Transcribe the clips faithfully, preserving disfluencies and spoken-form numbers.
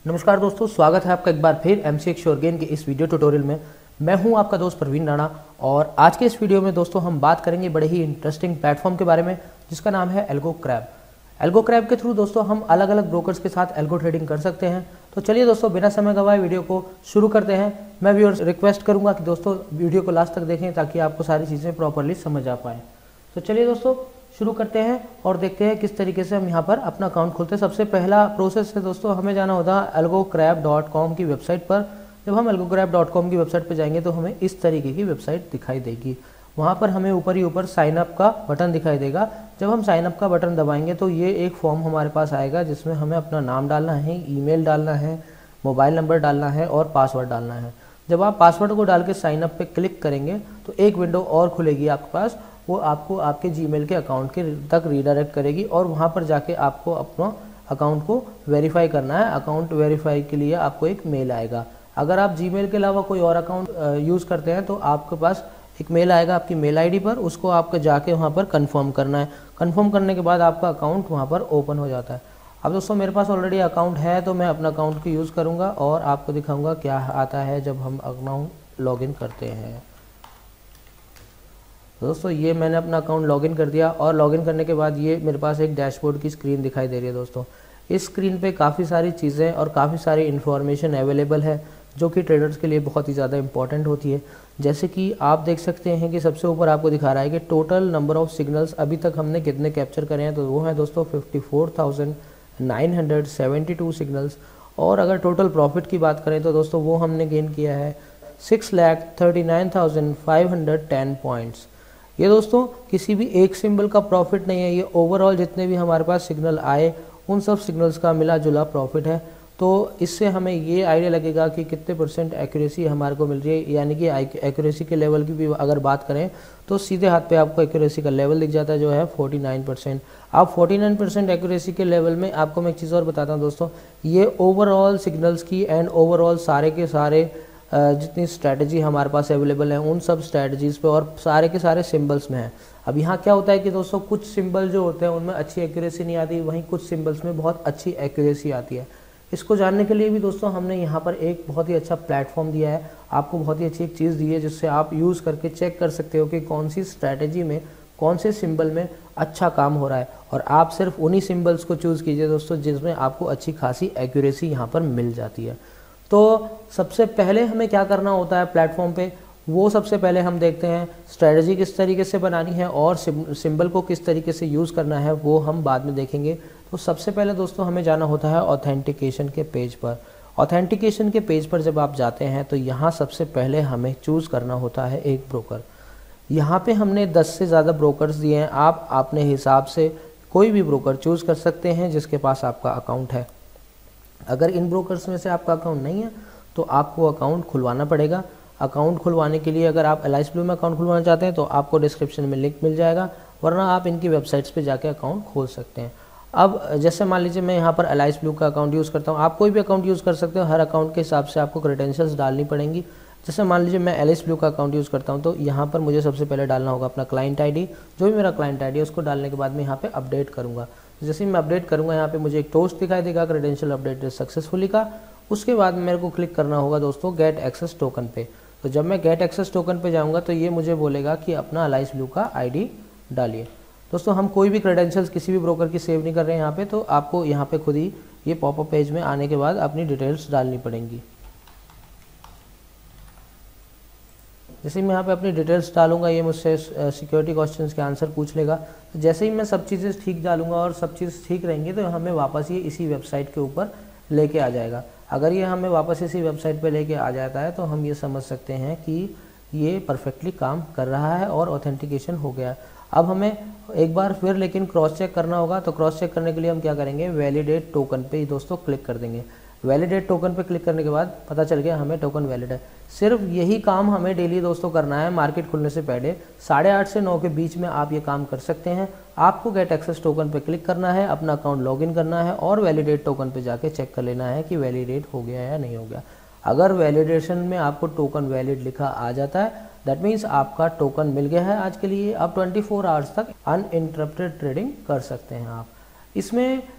नमस्कार दोस्तों, स्वागत है आपका एक बार फिर M C X sure gain के इस वीडियो ट्यूटोरियल में। मैं हूं आपका दोस्त प्रवीण राणा और आज के इस वीडियो में दोस्तों हम बात करेंगे बड़े ही इंटरेस्टिंग प्लेटफॉर्म के बारे में जिसका नाम है एल्गो क्रैब। एल्गो क्रैब के थ्रू दोस्तों हम अलग अलग ब्रोकर्स के साथ एल्गो ट्रेडिंग कर सकते हैं। तो चलिए दोस्तों, बिना समय गवाए वीडियो को शुरू करते हैं। मैं भी रिक्वेस्ट करूँगा कि दोस्तों वीडियो को लास्ट तक देखें ताकि आपको सारी चीज़ें प्रॉपरली समझ आ पाएँ। तो चलिए दोस्तों शुरू करते हैं और देखते हैं किस तरीके से हम यहाँ पर अपना अकाउंट खोलते हैं। सबसे पहला प्रोसेस है दोस्तों, हमें जाना होता है एल्गो क्रैब डॉट कॉम की वेबसाइट पर। जब हम एल्गो क्रैब डॉट कॉम की वेबसाइट पर जाएंगे तो हमें इस तरीके की वेबसाइट दिखाई देगी। वहाँ पर हमें ऊपर ही ऊपर साइन अप का बटन दिखाई देगा। जब हम साइन अप का बटन दबाएंगे तो ये एक फॉर्म हमारे पास आएगा जिसमें हमें अपना नाम डालना है, ईमेल डालना है, मोबाइल नंबर डालना है और पासवर्ड डालना है। जब आप पासवर्ड को डाल के साइन अप पे क्लिक करेंगे तो एक विंडो और खुलेगी आपके पास। वो आपको आपके जीमेल के अकाउंट के तक रीडायरेक्ट करेगी और वहाँ पर जाके आपको अपना अकाउंट को वेरीफाई करना है। अकाउंट वेरीफाई के लिए आपको एक मेल आएगा। अगर आप जीमेल के अलावा कोई और अकाउंट यूज़ करते हैं तो आपके पास एक मेल आएगा आपकी मेल आईडी पर, उसको आपको जाके वहाँ पर कंफर्म करना है। कंफर्म करने के बाद आपका अकाउंट वहाँ पर ओपन हो जाता है। अब दोस्तों मेरे पास ऑलरेडी अकाउंट है तो मैं अपना अकाउंट को यूज़ करूँगा और आपको दिखाऊँगा क्या आता है जब हम अकाउंट लॉगिन करते हैं। दोस्तों ये मैंने अपना अकाउंट लॉगिन कर दिया और लॉगिन करने के बाद ये मेरे पास एक डैशबोर्ड की स्क्रीन दिखाई दे रही है। दोस्तों इस स्क्रीन पे काफ़ी सारी चीज़ें और काफ़ी सारी इन्फॉर्मेशन अवेलेबल है जो कि ट्रेडर्स के लिए बहुत ही ज़्यादा इंपॉर्टेंट होती है। जैसे कि आप देख सकते हैं कि सबसे ऊपर आपको दिखा रहा है कि टोटल नंबर ऑफ सिग्नल्स अभी तक हमने कितने कैप्चर करे हैं, तो वो है दोस्तों fifty four thousand nine hundred seventy two signals. और अगर टोटल प्रॉफिट की बात करें तो दोस्तों वो हमने गेन किया है six lakh thirty nine thousand five hundred ten points. ये दोस्तों किसी भी एक सिंबल का प्रॉफिट नहीं है, ये ओवरऑल जितने भी हमारे पास सिग्नल आए उन सब सिग्नल्स का मिला जुला प्रॉफिट है। तो इससे हमें ये आइडिया लगेगा कि कितने परसेंट एक्यूरेसी हमारे को मिल रही है। यानी कि एक्यूरेसी के लेवल की भी अगर बात करें तो सीधे हाथ पे आपको एक्यूरेसी का लेवल दिख जाता है जो है फोर्टी नाइन परसेंट। आप फोर्टी नाइन परसेंट एक्यूरेसी के लेवल में आपको मैं एक चीज़ और बताता हूँ दोस्तों, ये ओवरऑल सिग्नल्स की एंड ओवरऑल सारे के सारे जितनी स्ट्रैटेजी हमारे पास अवेलेबल है उन सब स्ट्रैटेजीज़ पे और सारे के सारे सिंबल्स में है। अब यहाँ क्या होता है कि दोस्तों कुछ सिंबल जो होते हैं उनमें अच्छी एक्यूरेसी नहीं आती, वहीं कुछ सिंबल्स में बहुत अच्छी एक्यूरेसी आती है। इसको जानने के लिए भी दोस्तों हमने यहाँ पर एक बहुत ही अच्छा प्लेटफॉर्म दिया है, आपको बहुत ही अच्छी एक चीज़ दी है जिससे आप यूज़ करके चेक कर सकते हो कि कौन सी स्ट्रैटेजी में कौन से सिंबल में अच्छा काम हो रहा है। और आप सिर्फ उन्हीं सिंबल्स को चूज़ कीजिए दोस्तों जिसमें आपको अच्छी खासी एक्यूरेसी यहाँ पर मिल जाती है। तो सबसे पहले हमें क्या करना होता है प्लेटफॉर्म पे, वो सबसे पहले हम देखते हैं स्ट्रेटजी किस तरीके से बनानी है और सिंबल को किस तरीके से यूज़ करना है वो हम बाद में देखेंगे। तो सबसे पहले दोस्तों हमें जाना होता है ऑथेंटिकेशन के पेज पर। ऑथेंटिकेशन के पेज पर जब आप जाते हैं तो यहाँ सबसे पहले हमें चूज़ करना होता है एक ब्रोकर। यहाँ पे हमने दस से ज़्यादा ब्रोकर्स दिए हैं, आप अपने हिसाब से कोई भी ब्रोकर चूज़ कर सकते हैं जिसके पास आपका अकाउंट है। अगर इन ब्रोकर्स में से आपका अकाउंट नहीं है तो आपको अकाउंट खुलवाना पड़ेगा। अकाउंट खुलवाने के लिए अगर आप एल आई एस ब्लू में अकाउंट खुलवाना चाहते हैं तो आपको डिस्क्रिप्शन में लिंक मिल जाएगा, वरना आप इनकी वेबसाइट्स पे जाके अकाउंट खोल सकते हैं। अब जैसे मान लीजिए मैं यहाँ पर एल आई एस ब्लू का अकाउंट यूज़ करता हूँ, आप कोई भी अकाउंट यूज़ कर सकते हो, हर अकाउंट के हिसाब से आपको क्रेडेंशियल्स डालनी पड़ेंगी। जैसे मान लीजिए मैं एल आई एस ब्लू का अकाउंट यूज़ करता हूँ तो यहाँ पर मुझे सबसे पहले डालना होगा अपना क्लाइंट आई डी। जो भी मेरा क्लाइंट आई डी है उसको डालने के बाद मैं यहाँ पर अपडेट करूँगा। जैसे ही मैं अपडेट करूँगा यहाँ पे मुझे एक टोस्ट दिखाई देगा क्रेडेंशियल अपडेट सक्सेसफुली का। उसके बाद मेरे को क्लिक करना होगा दोस्तों गेट एक्सेस टोकन पे। तो जब मैं गेट एक्सेस टोकन पे जाऊँगा तो ये मुझे बोलेगा कि अपना एल आई एस ब्लू का आईडी डालिए। दोस्तों हम कोई भी क्रेडेंशियल्स किसी भी ब्रोकर की सेव नहीं कर रहे हैं यहाँ पे, तो आपको यहाँ पे खुद ही ये पॉपअप पेज में आने के बाद अपनी डिटेल्स डालनी पड़ेंगी। जैसे ही मैं यहाँ पे अपनी डिटेल्स डालूंगा ये मुझसे सिक्योरिटी क्वेश्चंस के आंसर पूछ लेगा। तो जैसे ही मैं सब चीज़ें ठीक डालूंगा और सब चीज़ ठीक रहेंगी तो हमें वापस ये इसी वेबसाइट के ऊपर लेके आ जाएगा। अगर ये हमें वापस इसी वेबसाइट पे लेके आ जाता है तो हम ये समझ सकते हैं कि ये परफेक्टली काम कर रहा है और ऑथेंटिकेशन हो गया। अब हमें एक बार फिर लेकिन क्रॉस चेक करना होगा। तो क्रॉस चेक करने के लिए हम क्या करेंगे, वैलिडेट टोकन पे दोस्तों क्लिक कर देंगे। वैलिडेट टोकन पे क्लिक करने के बाद पता चल गया हमें टोकन वैलिड है। सिर्फ यही काम हमें डेली दोस्तों करना है। मार्केट खुलने से पहले साढ़े आठ से नौ के बीच में आप ये काम कर सकते हैं। आपको गेट एक्सेस टोकन पे क्लिक करना है, अपना अकाउंट लॉगिन करना है और वैलिडेट टोकन पे जाके चेक कर लेना है कि वैलिडेट हो गया या नहीं हो गया। अगर वैलिडेशन में आपको टोकन वैलिड लिखा आ जाता है दैट मीन्स आपका टोकन मिल गया है आज के लिए। आप ट्वेंटी फोर आवर्स तक अनइंटरप्टेड ट्रेडिंग कर सकते हैं। आप इसमें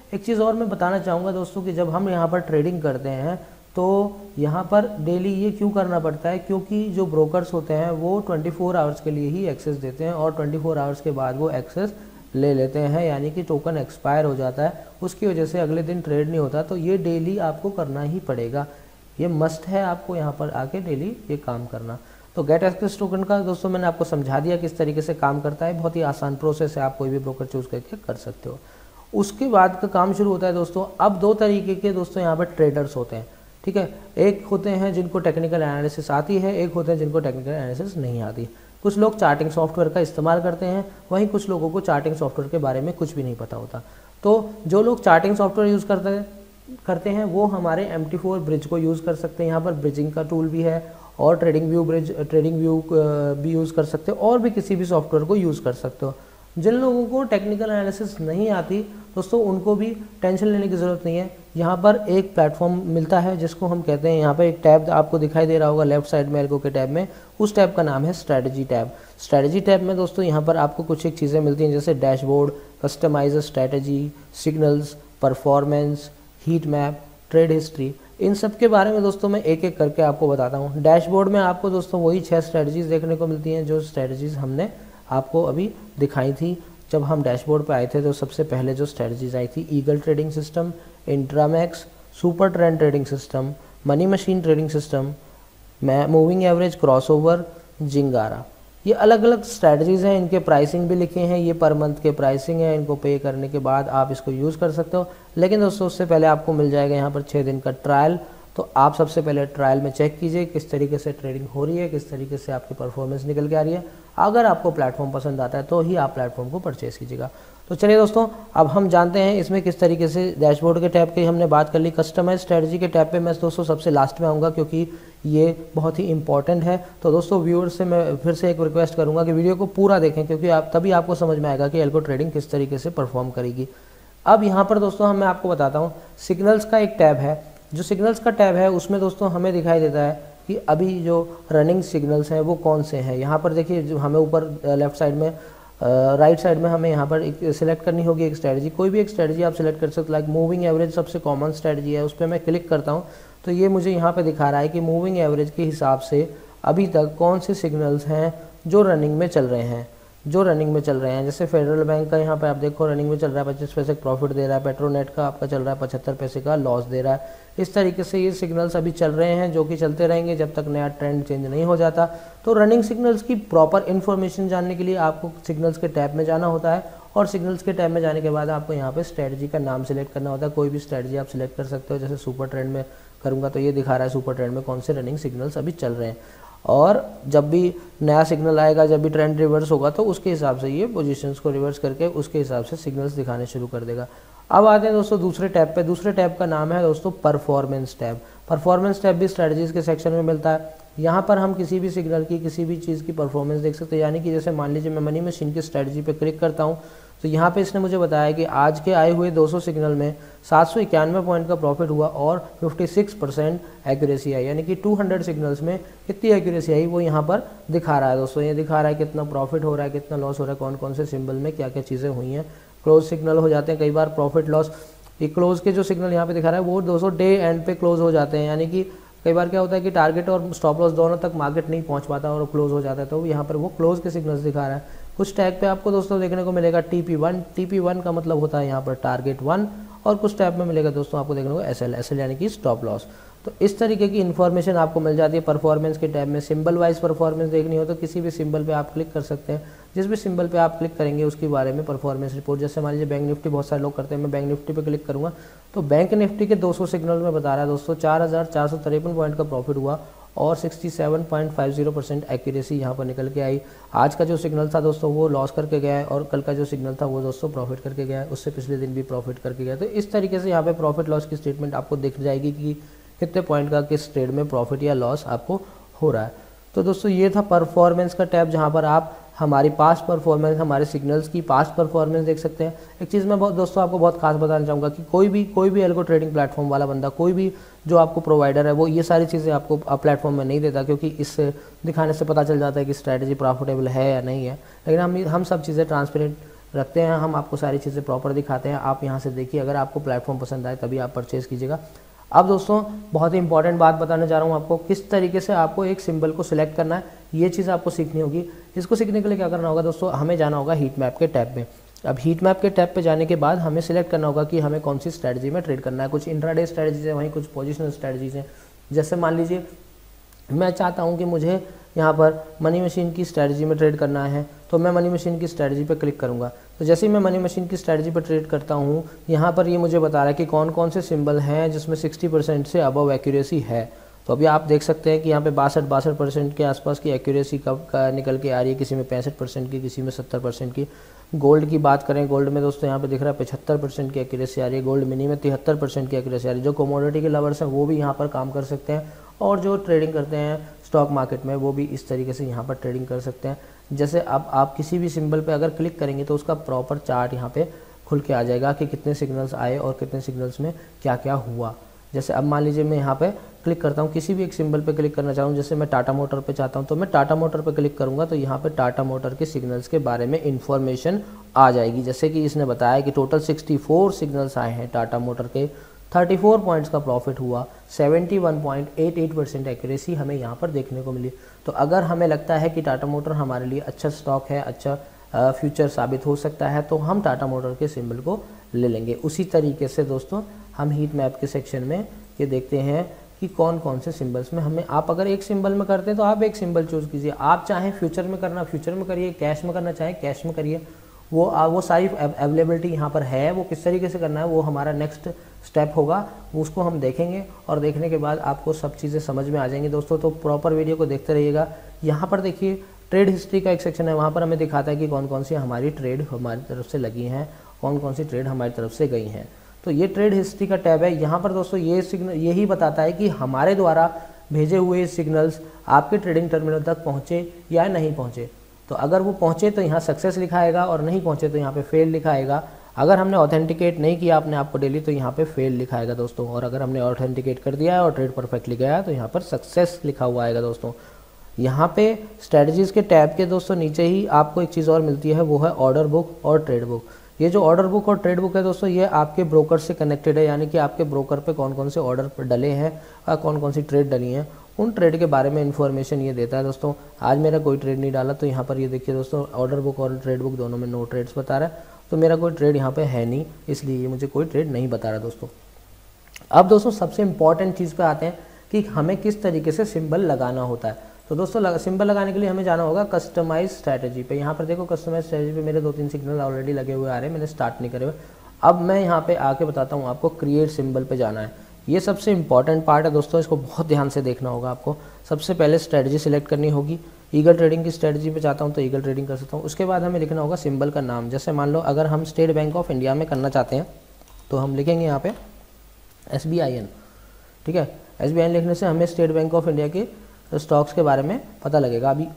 एक चीज़ और मैं बताना चाहूँगा दोस्तों कि जब हम यहाँ पर ट्रेडिंग करते हैं तो यहाँ पर डेली ये क्यों करना पड़ता है, क्योंकि जो ब्रोकर्स होते हैं वो चौबीस आवर्स के लिए ही एक्सेस देते हैं और चौबीस आवर्स के बाद वो एक्सेस ले लेते हैं, यानी कि टोकन एक्सपायर हो जाता है, उसकी वजह से अगले दिन ट्रेड नहीं होता। तो ये डेली आपको करना ही पड़ेगा, ये मस्ट है आपको यहाँ पर आके डेली ये काम करना। तो गेट एक्सेस टोकन का दोस्तों मैंने आपको समझा दिया किस तरीके से काम करता है, बहुत ही आसान प्रोसेस है, आप कोई भी ब्रोकर चूज़ करके कर सकते हो। उसके बाद का काम शुरू होता है दोस्तों। अब दो तरीके के दोस्तों यहाँ पर ट्रेडर्स होते हैं, ठीक है। एक होते हैं जिनको टेक्निकल एनालिसिस आती है, एक होते हैं जिनको टेक्निकल एनालिसिस नहीं आती। कुछ लोग चार्टिंग सॉफ्टवेयर का इस्तेमाल करते हैं, वहीं कुछ लोगों को चार्टिंग सॉफ्टवेयर के बारे में कुछ भी नहीं पता होता। तो जो लोग चार्टिंग सॉफ्टवेयर यूज़ करते हैं करते हैं वो हमारे एम टी फोर ब्रिज को यूज़ कर सकते हैं। यहाँ पर ब्रिजिंग का टूल भी है और trading view bridge trading view भी यूज़ कर सकते हो और भी किसी भी सॉफ्टवेयर को यूज़ कर सकते हो। जिन लोगों को टेक्निकल एनालिसिस नहीं आती दोस्तों उनको भी टेंशन लेने की ज़रूरत नहीं है। यहाँ पर एक प्लेटफॉर्म मिलता है जिसको हम कहते हैं, यहाँ पर एक टैब आपको दिखाई दे रहा होगा लेफ्ट साइड में एल्गो के टैब में, उस टैब का नाम है स्ट्रैटेजी टैब। स्ट्रैटेजी टैब में दोस्तों यहाँ पर आपको कुछ एक चीज़ें मिलती हैं जैसे dashboard, customise strategy, signals, performance, heat map, trade history, इन सब के बारे में दोस्तों मैं एक एक करके आपको बताता हूँ। डैशबोर्ड में आपको दोस्तों वही छह स्ट्रैटेजीज देखने को मिलती हैं जो स्ट्रैटेजीज हमने आपको अभी दिखाई थी। जब हम डैशबोर्ड पे आए थे तो सबसे पहले जो स्ट्रैटेजीज आई थी, eagle trading system, intramax, super trend trading system, money machine trading system, moving average, crossover, जिंगारा, ये अलग अलग स्ट्रैटेजीज़ हैं। इनके प्राइसिंग भी लिखे हैं, ये पर मंथ के प्राइसिंग है, इनको पे करने के बाद आप इसको यूज़ कर सकते हो। लेकिन दोस्तों उससे पहले आपको मिल जाएगा यहाँ पर छः दिन का ट्रायल। तो आप सबसे पहले ट्रायल में चेक कीजिए किस तरीके से ट्रेडिंग हो रही है, किस तरीके से आपकी परफॉर्मेंस निकल के आ रही है। अगर आपको प्लेटफॉर्म पसंद आता है तो ही आप प्लेटफॉर्म को परचेज़ कीजिएगा। तो चलिए दोस्तों अब हम जानते हैं इसमें किस तरीके से डैशबोर्ड के टैब की हमने बात कर ली। कस्टमाइज स्ट्रैटेजी के टैब पे मैं दोस्तों सबसे लास्ट में आऊँगा क्योंकि ये बहुत ही इंपॉर्टेंट है। तो दोस्तों व्यूअर्स से मैं फिर से एक रिक्वेस्ट करूँगा कि वीडियो को पूरा देखें क्योंकि आप तभी आपको समझ में आएगा कि एल्गो ट्रेडिंग किस तरीके से परफॉर्म करेगी। अब यहाँ पर दोस्तों हम मैं आपको बताता हूँ, सिग्नल्स का एक टैब है। जो सिग्नल्स का टैब है उसमें दोस्तों हमें दिखाई देता है कि अभी जो रनिंग सिग्नल्स हैं वो कौन से हैं। यहाँ पर देखिए जो हमें ऊपर लेफ्ट साइड में राइट साइड में हमें यहाँ पर एक सिलेक्ट करनी होगी एक स्ट्रैटेजी, कोई भी एक स्ट्रैटेजी आप सिलेक्ट कर सकते हो। लाइक मूविंग एवरेज सबसे कॉमन स्ट्रैटेजी है, उस पर मैं क्लिक करता हूँ तो ये मुझे यहाँ पे दिखा रहा है कि मूविंग एवरेज के हिसाब से अभी तक कौन से सिग्नल्स हैं जो रनिंग में चल रहे हैं जो रनिंग में चल रहे हैं जैसे फेडरल बैंक का यहाँ पे आप देखो रनिंग में चल रहा है, पच्चीस पैसे का प्रॉफिट दे रहा है। पेट्रोनेट का आपका चल रहा है पचहत्तर पैसे का लॉस दे रहा है। इस तरीके से ये सिग्नल्स अभी चल रहे हैं जो कि चलते रहेंगे जब तक नया ट्रेंड चेंज नहीं हो जाता। तो रनिंग सिग्नल्स की प्रॉपर इन्फॉर्मेशन जानने के लिए आपको सिग्नल्स के टैब में जाना होता है और सिग्नल्स के टैब में जाने के बाद आपको यहाँ पे स्ट्रैटेजी का नाम सेलेक्ट करना होता है। कोई भी स्ट्रैटेजी आप सिलेक्ट कर सकते हो, जैसे सुपर ट्रेंड में करूँगा तो ये दिखा रहा है सुपर ट्रेंड में कौन से रनिंग सिग्नल्स अभी चल रहे हैं और जब भी नया सिग्नल आएगा, जब भी ट्रेंड रिवर्स होगा तो उसके हिसाब से ये पोजीशंस को रिवर्स करके उसके हिसाब से सिग्नल्स दिखाने शुरू कर देगा। अब आते हैं दोस्तों दूसरे टैब पे। दूसरे टैब का नाम है दोस्तों परफॉर्मेंस टैब। परफॉर्मेंस टैब भी स्ट्रैटेजीज के सेक्शन में मिलता है। यहाँ पर हम किसी भी सिग्नल की किसी भी चीज़ की परफॉर्मेंस देख सकते हैं। यानी कि जैसे मान लीजिए मैं मनी मशीन की स्ट्रैटेजी पे क्लिक करता हूँ तो यहाँ पे इसने मुझे बताया कि आज के आए हुए दो सौ सिग्नल में सात सौ इक्यानवे पॉइंट का प्रॉफिट हुआ और छप्पन परसेंट एक्यूरेसी आई। यानी कि दो सौ सिग्नल्स में कितनी एक्यूरेसी आई वो यहाँ पर दिखा रहा है दोस्तों। ये दिखा रहा है कितना प्रॉफिट हो रहा है, कितना लॉस हो रहा है, कौन कौन से सिंबल में क्या क्या चीज़ें हुई हैं। क्लोज सिग्नल हो जाते हैं कई बार, प्रॉफिट लॉस। ये क्लोज के जो सिग्नल यहाँ पे दिखा रहा है वो दोस्तों डे एंड पे क्लोज हो जाते हैं। यानी कि कई बार क्या होता है कि टारगेट और स्टॉप लॉस दोनों तक मार्केट नहीं पहुंच पाता और क्लोज हो जाता है, तो यहाँ पर वो क्लोज के सिग्नल्स दिखा रहा है। कुछ टैग पे आपको दोस्तों देखने को मिलेगा T P one. T P one का मतलब होता है यहाँ पर टारगेट वन और कुछ टैब में मिलेगा दोस्तों आपको देखने को एस एल एस एल यानी कि स्टॉप लॉस। तो इस तरीके की इन्फॉर्मेशन आपको मिल जाती है परफॉर्मेंस के टैब में। सिंबल वाइज परफॉर्मेंस देखनी हो तो किसी भी सिंबल पे आप क्लिक कर सकते हैं। जिस भी सिंबल पे आप क्लिक करेंगे उसके बारे में परफॉर्मेंस रिपोर्ट, जैसे मान लीजिए बैंक निफ्टी बहुत सारे लोग करते हैं, मैं बैंक निफ्टी पे क्लिक करूँगा तो बैंक निफ्टी के दो सौ सिग्नल में बता रहा है दोस्तों चार हज़ार चार सौ तिरपन पॉइंट का प्रॉफिट हुआ और सड़सठ पॉइंट पचास परसेंट एक्यूरेसी यहाँ पर निकल के आई। आज का जो सिग्नल था दोस्तों वो लॉस करके गया है और कल का जो सिग्नल था वो दोस्तों प्रॉफिट करके गया है, उससे पिछले दिन भी प्रॉफिट करके गया। तो इस तरीके से यहाँ पे प्रॉफिट लॉस की स्टेटमेंट आपको दिख जाएगी कि कितने पॉइंट का किस ट्रेड में प्रॉफिट या लॉस आपको हो रहा है। तो दोस्तों ये था परफॉर्मेंस का टैब जहाँ पर आप हमारी पास्ट परफॉर्मेंस, हमारे सिग्नल्स की पास्ट परफॉर्मेंस देख सकते हैं। एक चीज़ मैं बहुत दोस्तों आपको बहुत खास बताना चाहूँगा कि कोई भी कोई भी एल्गो ट्रेडिंग प्लेटफॉर्म वाला बंदा, कोई भी जो आपको प्रोवाइडर है वो ये सारी चीज़ें आपको प्लेटफॉर्म में नहीं देता, क्योंकि इससे दिखाने से पता चल जाता है कि स्ट्रैटेजी प्रॉफिटेबल है या नहीं है। लेकिन हम हम सब चीज़ें ट्रांसपेरेंट रखते हैं, हम आपको सारी चीज़ें प्रॉपर दिखाते हैं। आप यहाँ से देखिए, अगर आपको प्लेटफॉर्म पसंद आए तभी आप परचेज़ कीजिएगा। अब दोस्तों बहुत ही इंपॉर्टेंट बात बताने जा रहा हूँ आपको, किस तरीके से आपको एक सिंबल को सिलेक्ट करना है, ये चीज़ आपको सीखनी होगी। इसको सीखने के लिए क्या करना होगा दोस्तों, हमें जाना होगा हीट मैप के टैब में। अब हीट मैप के टैब पे जाने के बाद हमें सिलेक्ट करना होगा कि हमें कौन सी स्ट्रैटेजी में ट्रेड करना है। कुछ इंट्राडे स्ट्रैटेजीज है, वहीं कुछ पोजिशनल स्ट्रैटेजीज हैं। जैसे मान लीजिए मैं चाहता हूं कि मुझे यहाँ पर मनी मशीन की स्ट्रैटेजी में ट्रेड करना है, तो मैं मनी मशीन की स्ट्रैटेजी पे क्लिक करूँगा। तो जैसे ही मैं मनी मशीन की स्ट्रैटेजी पर ट्रेड करता हूँ, यहाँ पर ये मुझे बता रहा है कि कौन कौन से सिंबल हैं जिसमें सिक्सटी परसेंट से अबव एक्यूरेसी है। तो अभी आप देख सकते हैं कि यहाँ पे बासठ बासठ परसेंट के आसपास की एक्यूरेसी कब का निकल के आ रही है, किसी में पैंसठ परसेंट की, किसी में सत्तर परसेंट की। गोल्ड की बात करें, गोल्ड में दोस्तों यहाँ पे दिख रहा है पचहत्तर परसेंट की एक्यूरेसी आ रही है, गोल्ड मिनी में तिहत्तर परसेंट की एक्यूरेसी आ रही है। जो कमोडिटी के लवर्स हैं वो भी यहाँ पर काम कर सकते हैं, और जो ट्रेडिंग करते हैं स्टॉक मार्केट में वो भी इस तरीके से यहाँ पर ट्रेडिंग कर सकते हैं। जैसे अब आप किसी भी सिंबल पे अगर क्लिक करेंगे तो उसका प्रॉपर चार्ट यहाँ पे खुल के आ जाएगा कि कितने सिग्नल्स आए और कितने सिग्नल्स में क्या क्या हुआ। जैसे अब मान लीजिए मैं यहाँ पे क्लिक करता हूँ, किसी भी एक सिंबल पे क्लिक करना चाहूँ, जैसे मैं टाटा मोटर पे चाहता हूँ, तो मैं टाटा मोटर पे क्लिक करूँगा तो यहाँ पे टाटा मोटर के सिग्नल्स के बारे में इंफॉर्मेशन आ जाएगी। जैसे कि इसने बताया कि टोटल सिक्सटी फोर सिग्नल्स आए हैं टाटा मोटर के, चौंतीस पॉइंट्स का प्रॉफिट हुआ, इकहत्तर पॉइंट अट्ठासी परसेंट एक्यूरेसी हमें यहाँ पर देखने को मिली। तो अगर हमें लगता है कि टाटा मोटर हमारे लिए अच्छा स्टॉक है, अच्छा फ्यूचर साबित हो सकता है, तो हम टाटा मोटर के सिंबल को ले लेंगे। उसी तरीके से दोस्तों हम हीट मैप के सेक्शन में ये देखते हैं कि कौन कौन से सिंबल्स में हमें, आप अगर एक सिंबल में करते हैं तो आप एक सिंबल चूज़ कीजिए। आप चाहें फ्यूचर में करना फ्यूचर में करिए, कैश में करना चाहें कैश में करिए। वो वो सारी अवेलेबिलिटी यहाँ पर है। वो किस तरीके से करना है वो हमारा नेक्स्ट स्टेप होगा, उसको हम देखेंगे और देखने के बाद आपको सब चीज़ें समझ में आ जाएंगी दोस्तों। तो प्रॉपर वीडियो को देखते रहिएगा। यहाँ पर देखिए ट्रेड हिस्ट्री का एक सेक्शन है, वहाँ पर हमें दिखाता है कि कौन कौन सी हमारी ट्रेड हमारी तरफ से लगी हैं, कौन कौन सी ट्रेड हमारी तरफ से गई हैं। तो ये ट्रेड हिस्ट्री का टैब है। यहाँ पर दोस्तों ये सिग्नल यही बताता है कि हमारे द्वारा भेजे हुए सिग्नल्स आपके ट्रेडिंग टर्मिनल तक पहुँचे या नहीं पहुँचे। तो अगर वो पहुँचे तो यहाँ सक्सेस लिखाएगा, और नहीं पहुँचे तो यहाँ पे फेल लिखाएगा। अगर हमने ऑथेंटिकेट नहीं किया अपने आप को डेली तो यहाँ पे फेल लिखाएगा दोस्तों, और अगर हमने ऑथेंटिकेट कर दिया है और ट्रेड परफेक्टली गया तो यहाँ पर सक्सेस लिखा हुआ आएगा दोस्तों। यहाँ पे स्ट्रेटजीज़ के टैब के दोस्तों नीचे ही आपको एक चीज़ और मिलती है, वो है ऑर्डर बुक और ट्रेड बुक। ये जो ऑर्डर बुक और ट्रेड बुक है दोस्तों, ये आपके ब्रोकर से कनेक्टेड है, यानी कि आपके ब्रोकर पे कौन कौन से ऑर्डर डले हैं और कौन कौन सी ट्रेड डली हैं, उन ट्रेड के बारे में इन्फॉर्मेशन ये देता है दोस्तों। आज मेरा कोई ट्रेड नहीं डाला तो यहाँ पर ये देखिए दोस्तों, ऑर्डर बुक और ट्रेड बुक दोनों में नो ट्रेड्स बता रहा है, तो मेरा कोई ट्रेड यहाँ पे है नहीं, इसलिए ये मुझे कोई ट्रेड नहीं बता रहा दोस्तों। अब दोस्तों सबसे इंपॉर्टेंट चीज़ पे आते हैं कि हमें किस तरीके से सिंबल लगाना होता है। तो दोस्तों लगा, सिंबल लगाने के लिए हमें जाना होगा कस्टमाइज स्ट्रैटेजी पे। यहाँ पर देखो कस्टमाइज स्ट्रैटेजी पे मेरे दो तीन सिग्नल ऑलरेडी लगे हुए आ रहे हैं, मैंने स्टार्ट नहीं करे हुए। अब मैं यहाँ पे आके बताता हूँ आपको, क्रिएट सिंबल पे जाना है। ये सबसे इंपॉर्टेंट पार्ट है दोस्तों, इसको बहुत ध्यान से देखना होगा आपको। सबसे पहले स्ट्रैटेजी सिलेक्ट करनी होगी। ईगल ट्रेडिंग की स्ट्रैटेजी पे चाहता हूँ तो ईगल ट्रेडिंग कर सकता हूँ। उसके बाद हमें लिखना होगा सिंबल का नाम। जैसे मान लो अगर हम स्टेट बैंक ऑफ इंडिया में करना चाहते हैं तो हम लिखेंगे यहाँ पे एस बी आई एन, ठीक है। एस बी आई एन लिखने से हमें स्टेट बैंक ऑफ इंडिया के स्टॉक्स के बारे में पता लगेगा। अभी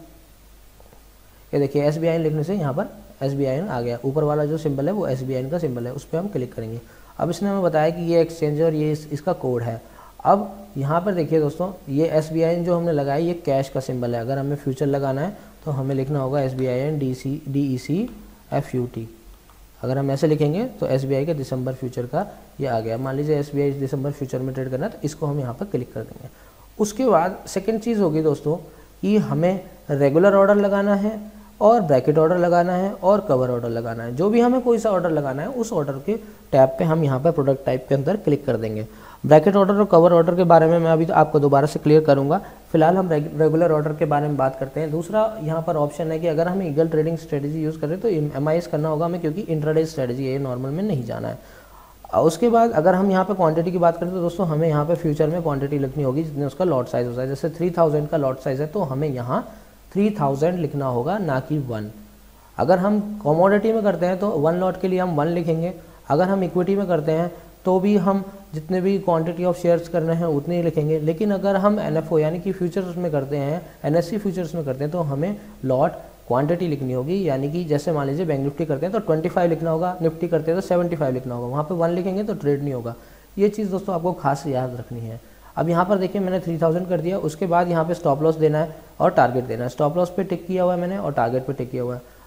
ये देखिए एस बी आई एन लिखने से यहाँ पर एस बी आई एन आ गया। ऊपर वाला जो सिंबल है वो एस बी आई एन का सिंबल है, उस पर हम क्लिक करेंगे। अब इसने हमें बताया कि ये एक्सचेंज और ये इस, इसका कोड है। अब यहाँ पर देखिए दोस्तों, ये एस बी आई एन जो हमने लगाया ये कैश का सिंबल है। अगर हमें फ्यूचर लगाना है तो हमें लिखना होगा S B I N D C D E C F U T. अगर हम ऐसे लिखेंगे तो एस बी आई का दिसंबर फ्यूचर का ये आ गया। मान लीजिए एस बी आई दिसंबर फ्यूचर में ट्रेड करना है तो इसको हम यहाँ पर क्लिक कर देंगे। उसके बाद सेकेंड चीज़ होगी दोस्तों कि हमें रेगुलर ऑर्डर लगाना है और ब्रैकेट ऑर्डर लगाना है और कवर ऑर्डर लगाना है। जो भी हमें कोई सा ऑर्डर लगाना है उस ऑर्डर के टैब पे हम यहाँ पर प्रोडक्ट टाइप के अंदर क्लिक कर देंगे। ब्रैकेट ऑर्डर और कवर ऑर्डर के बारे में मैं अभी तो आपको दोबारा से क्लियर करूँगा। फिलहाल हम रेगुलर ऑर्डर के बारे में बात करते हैं। दूसरा यहाँ पर ऑप्शन है कि अगर हम ईगल ट्रेडिंग स्ट्रेटेजी यूज़ करें तो एम आई एस करना होगा हमें, क्योंकि इंट्राडे स्ट्रेटेजी है, नॉर्मल में नहीं जाना है। उसके बाद अगर हम यहाँ पे क्वांटिटी की बात करें तो दोस्तों हमें यहाँ पे फ्यूचर में क्वांटिटी लिखनी होगी जितने उसका लॉट साइज होता है। जैसे थ्री थाउजेंड का लॉट साइज है तो हमें यहाँ थ्री थाउजेंड लिखना होगा, ना कि वन। अगर हम कमोडिटी में करते हैं तो वन लॉट के लिए हम वन लिखेंगे। अगर हम इक्विटी में करते हैं तो भी हम जितने भी क्वांटिटी ऑफ शेयर्स करने हैं उतने ही लिखेंगे। लेकिन अगर हम एन एफ ओ यानी कि फ्यूचर्स में करते हैं, एन एस सी फ्यूचर्स में करते हैं तो हमें लॉट क्वांटिटी लिखनी होगी। यानी कि जैसे मान लीजिए बैंक निफ्टी करते हैं तो पच्चीस लिखना होगा, निफ्टी करते हैं तो पचहत्तर लिखना होगा। वहाँ पे वन लिखेंगे तो ट्रेड नहीं होगा। ये चीज़ दोस्तों आपको खास याद रखनी है। अब यहाँ पर देखिए मैंने थ्री थाउजेंड कर दिया। उसके बाद यहाँ पे स्टॉप लॉस देना है और टारगेट देना है। स्टॉप लॉस पे टिक किया हुआ है मैंने और टारगेट पे टिक किया हुआ है।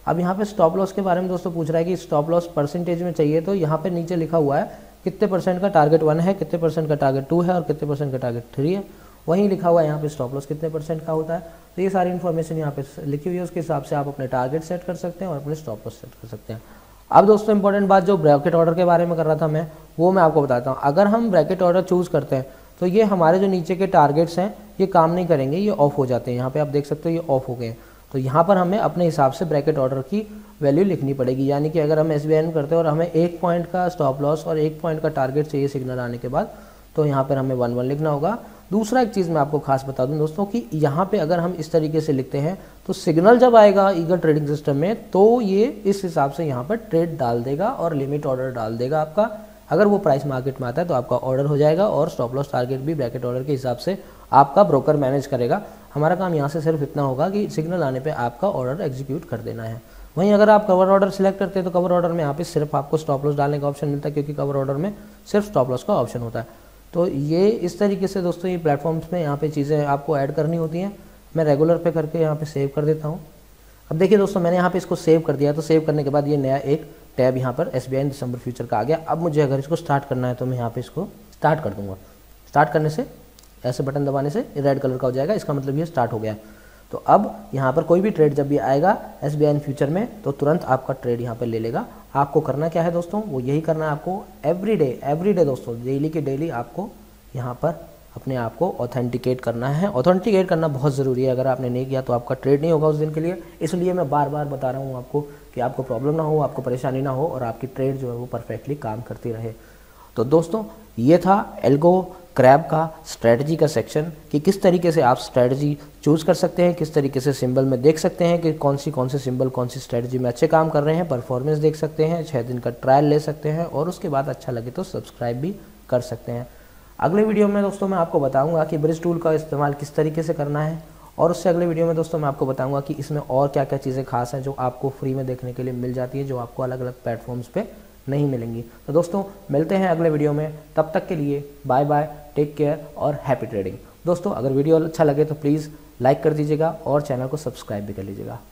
अब यहाँ पे स्टॉप लॉस के बारे में दोस्तों पूछ रहा है कि स्टॉप लॉस परसेंटेज में चाहिए, तो यहाँ पे नीचे लिखा हुआ है कितने परसेंट का टारगेट वन है, कितने परसेंट का टारगेट टू है और कितने परसेंट का टारगेट थ्री है। वहीं लिखा हुआ है यहाँ पे स्टॉप लॉस कितने परसेंट का होता है। तो ये सारी इन्फॉर्मेशन यहाँ पे लिखी हुई है, उसके हिसाब से आप अपने टारगेट सेट कर सकते हैं और अपने स्टॉप लॉस सेट कर सकते हैं। अब दोस्तों इंपॉर्टेंट बात जो ब्रैकेट ऑर्डर के बारे में कर रहा था मैं, वो मैं आपको बताता हूँ। अगर हम ब्रैकेट ऑर्डर चूज़ करते हैं तो ये हमारे जो नीचे के टारगेट्स हैं ये काम नहीं करेंगे, ये ऑफ हो जाते हैं। यहाँ पे आप देख सकते हो ये ऑफ हो गए हैं। तो यहाँ पर हमें अपने हिसाब से ब्रैकेट ऑर्डर की वैल्यू लिखनी पड़ेगी। यानी कि अगर हम एस बी आई में करते हैं और हमें एक पॉइंट का स्टॉप लॉस और एक पॉइंट का टारगेट चाहिए सिग्नल आने के बाद, तो यहाँ पर हमें वन वन लिखना होगा। दूसरा एक चीज़ मैं आपको खास बता दूं दोस्तों कि यहाँ पे अगर हम इस तरीके से लिखते हैं तो सिग्नल जब आएगा ईगल ट्रेडिंग सिस्टम में तो ये इस हिसाब से यहाँ पर ट्रेड डाल देगा और लिमिट ऑर्डर डाल देगा आपका। अगर वो प्राइस मार्केट में आता है तो आपका ऑर्डर हो जाएगा और स्टॉप लॉस टारगेट भी ब्रैकेट ऑर्डर के हिसाब से आपका ब्रोकर मैनेज करेगा। हमारा काम यहाँ से सिर्फ इतना होगा कि सिग्नल आने पर आपका ऑर्डर एग्जीक्यूट कर देना है। वहीं अगर आप कवर ऑर्डर सिलेक्ट करते हैं तो कवर ऑर्डर में यहाँ पे सिर्फ आपको स्टॉप लॉस डालने का ऑप्शन मिलता है, क्योंकि कवर ऑर्डर में सिर्फ स्टॉप लॉस का ऑप्शन होता है। तो ये इस तरीके से दोस्तों ये प्लेटफॉर्म्स में यहाँ पे चीज़ें आपको ऐड करनी होती हैं। मैं रेगुलर पे करके यहाँ पे सेव कर देता हूँ। अब देखिए दोस्तों मैंने यहाँ पे इसको सेव कर दिया, तो सेव करने के बाद ये नया एक टैब यहाँ पर एस बी आई दिसंबर फ्यूचर का आ गया। अब मुझे अगर इसको स्टार्ट करना है तो मैं यहाँ पे इसको स्टार्ट कर दूँगा। स्टार्ट करने से ऐसे बटन दबाने से रेड कलर का हो जाएगा, इसका मतलब ये स्टार्ट हो गया है। तो अब यहाँ पर कोई भी ट्रेड जब भी आएगा एस बी आई फ्यूचर में तो तुरंत आपका ट्रेड यहाँ पर ले लेगा। आपको करना क्या है दोस्तों, वो यही करना है आपको एवरी डे एवरी डे दोस्तों, डेली के डेली आपको यहाँ पर अपने आप को ऑथेंटिकेट करना है। ऑथेंटिकेट करना बहुत ज़रूरी है, अगर आपने नहीं किया तो आपका ट्रेड नहीं होगा उस दिन के लिए। इसलिए मैं बार बार बता रहा हूँ आपको कि आपको प्रॉब्लम ना हो, आपको परेशानी ना हो और आपकी ट्रेड जो है वो परफेक्टली काम करती रहे। तो दोस्तों ये था एल्गो क्रैब का स्ट्रेटजी का सेक्शन कि किस तरीके से आप स्ट्रेटजी चूज़ कर सकते हैं, किस तरीके से सिंबल में देख सकते हैं कि कौन सी कौन से सिंबल कौन सी स्ट्रेटजी में अच्छे काम कर रहे हैं, परफॉर्मेंस देख सकते हैं, छः दिन का ट्रायल ले सकते हैं और उसके बाद अच्छा लगे तो सब्सक्राइब भी कर सकते हैं। अगले वीडियो में दोस्तों मैं आपको बताऊंगा कि ब्रिज टूल का इस्तेमाल किस तरीके से करना है और उससे अगले वीडियो में दोस्तों मैं आपको बताऊंगा कि इसमें और क्या क्या चीज़ें खास हैं जो आपको फ्री में देखने के लिए मिल जाती है, जो आपको अलग अलग प्लेटफॉर्म्स पे नहीं मिलेंगी। तो दोस्तों मिलते हैं अगले वीडियो में, तब तक के लिए बाय बाय, टेक केयर और हैप्पी ट्रेडिंग। दोस्तों अगर वीडियो अच्छा लगे तो प्लीज़ लाइक कर दीजिएगा और चैनल को सब्सक्राइब भी कर लीजिएगा।